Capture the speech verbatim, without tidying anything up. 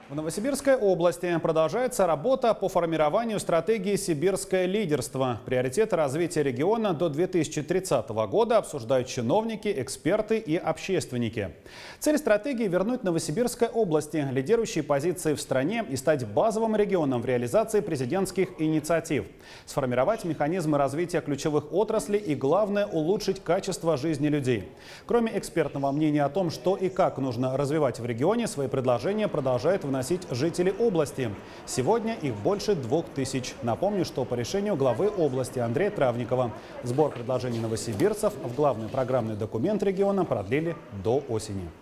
В Новосибирской области продолжается работа по формированию стратегии «Сибирское лидерство». Приоритеты развития региона до две тысячи тридцатого года обсуждают чиновники, эксперты и общественники. Цель стратегии – вернуть Новосибирской области лидирующие позиции в стране и стать базовым регионом в реализации президентских инициатив. Сформировать механизмы развития ключевых отраслей и, главное, улучшить качество жизни людей. Кроме экспертного мнения о том, что и как нужно развивать в регионе, свои предложения продолжают вносить жители области. Сегодня их больше двух тысяч. Напомню, что по решению главы области Андрея Травникова сбор предложений новосибирцев в главный программный документ региона продлили до осени.